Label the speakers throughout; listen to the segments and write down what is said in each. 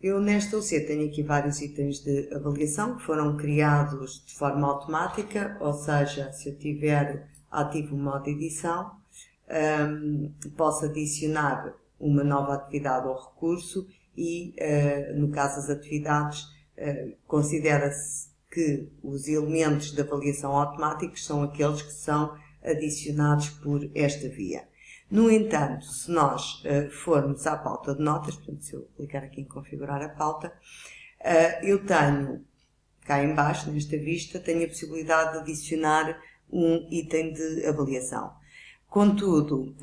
Speaker 1: Eu nesta UC tenho aqui vários itens de avaliação que foram criados de forma automática, ou seja, se eu tiver ativo o modo edição, posso adicionar uma nova atividade ou recurso e, no caso das atividades, considera-se que os elementos de avaliação automáticos são aqueles que são adicionados por esta via. No entanto, se nós formos à pauta de notas, portanto, se eu clicar aqui em configurar a pauta, eu tenho, cá em baixo, nesta vista, tenho a possibilidade de adicionar um item de avaliação. Contudo,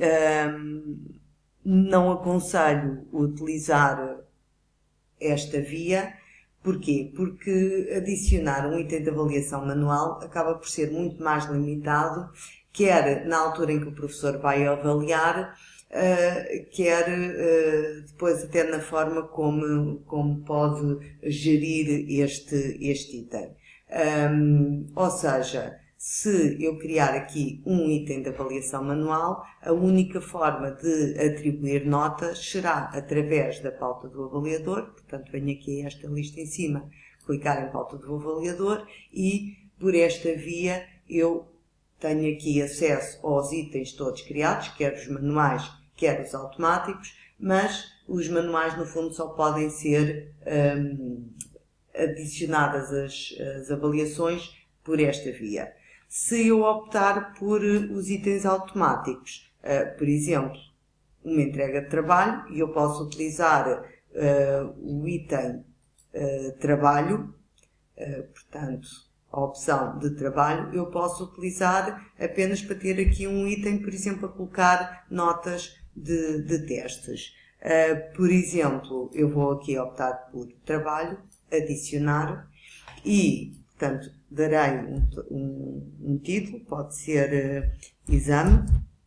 Speaker 1: não aconselho utilizar esta via. Porquê? Porque adicionar um item de avaliação manual acaba por ser muito mais limitado, quer na altura em que o professor vai avaliar, quer depois até na forma como pode gerir este item. Ou seja, se eu criar aqui um item de avaliação manual, a única forma de atribuir notas será através da pauta do avaliador, portanto venho aqui a esta lista em cima, clicar em pauta do avaliador e por esta via eu tenho aqui acesso aos itens todos criados, quer os manuais, quer os automáticos, mas os manuais no fundo só podem ser adicionadas as avaliações por esta via. Se eu optar por os itens automáticos, por exemplo, uma entrega de trabalho, e eu posso utilizar o item trabalho, portanto, a opção de trabalho, eu posso utilizar apenas para ter aqui um item, por exemplo, a colocar notas de testes. Por exemplo, eu vou aqui optar por trabalho, adicionar e, portanto, darei um título, pode ser exame,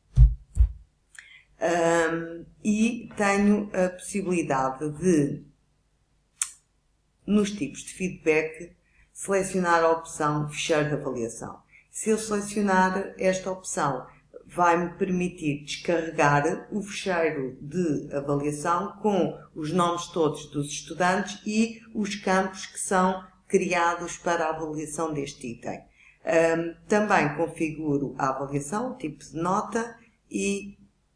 Speaker 1: e tenho a possibilidade de, nos tipos de feedback, selecionar a opção fecheiro de avaliação. Se eu selecionar esta opção, vai-me permitir descarregar o fecheiro de avaliação com os nomes todos dos estudantes e os campos que são criados para a avaliação deste item. Também configuro a avaliação, o tipo de nota e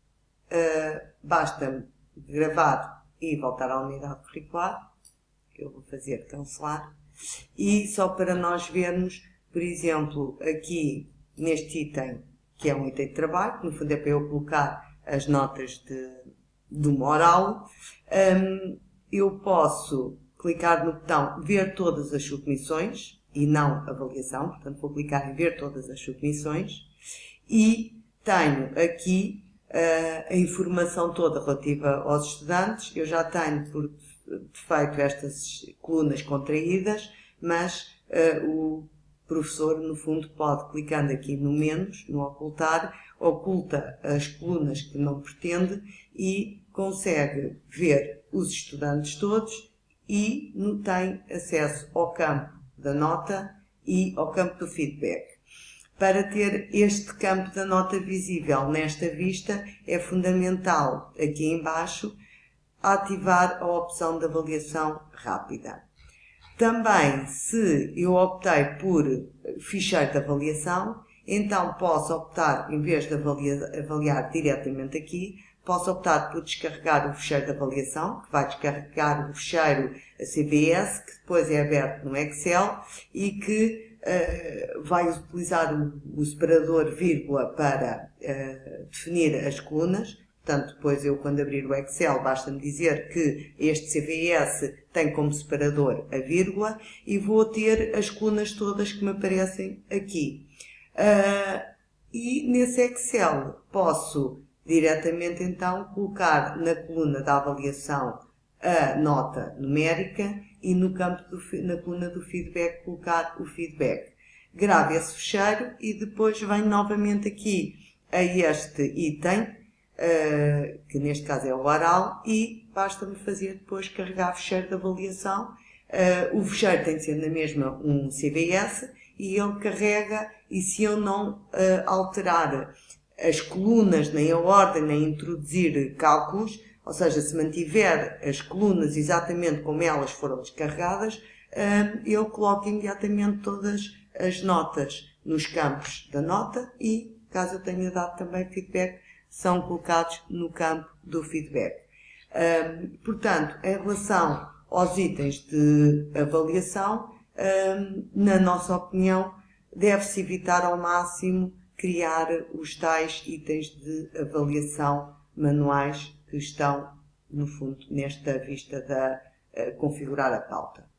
Speaker 1: basta gravar e voltar à unidade curricular. Eu vou fazer cancelar. E só para nós vermos, por exemplo, aqui neste item, que é um item de trabalho, que no fundo é para eu colocar as notas de uma oral, eu posso clicar no botão ver todas as submissões e não avaliação, portanto vou clicar em ver todas as submissões e tenho aqui a informação toda relativa aos estudantes. Eu já tenho por defeito estas colunas contraídas, mas o professor no fundo pode, clicando aqui no menos, no ocultar, oculta as colunas que não pretende e consegue ver os estudantes todos e tem acesso ao campo da nota e ao campo do feedback. Para ter este campo da nota visível nesta vista, é fundamental, aqui em baixo, ativar a opção de avaliação rápida. Também, se eu optei por ficheiro de avaliação, então posso optar, em vez de avaliar diretamente aqui, posso optar por descarregar o ficheiro de avaliação, que vai descarregar o ficheiro CVS, que depois é aberto no Excel e que vai utilizar o separador vírgula para definir as colunas. Portanto, depois eu, quando abrir o Excel, basta-me dizer que este CVS tem como separador a vírgula e vou ter as colunas todas que me aparecem aqui. E nesse Excel posso diretamente, então, colocar na coluna da avaliação a nota numérica e no campo na coluna do feedback colocar o feedback. Grave esse fecheiro e depois venho novamente aqui a este item, que neste caso é o oral, e basta-me fazer depois carregar fecheiro de avaliação. O fecheiro tem de ser na mesma um CVS e ele carrega, e se eu não alterar as colunas, nem a ordem, nem introduzir cálculos, Ou seja, se mantiver as colunas exatamente como elas foram descarregadas, eu coloco imediatamente todas as notas nos campos da nota e, caso eu tenha dado também feedback, são colocados no campo do feedback. Portanto, em relação aos itens de avaliação, na nossa opinião, deve-se evitar ao máximo criar os tais itens de avaliação manuais que estão, no fundo, nesta vista da configurar a pauta.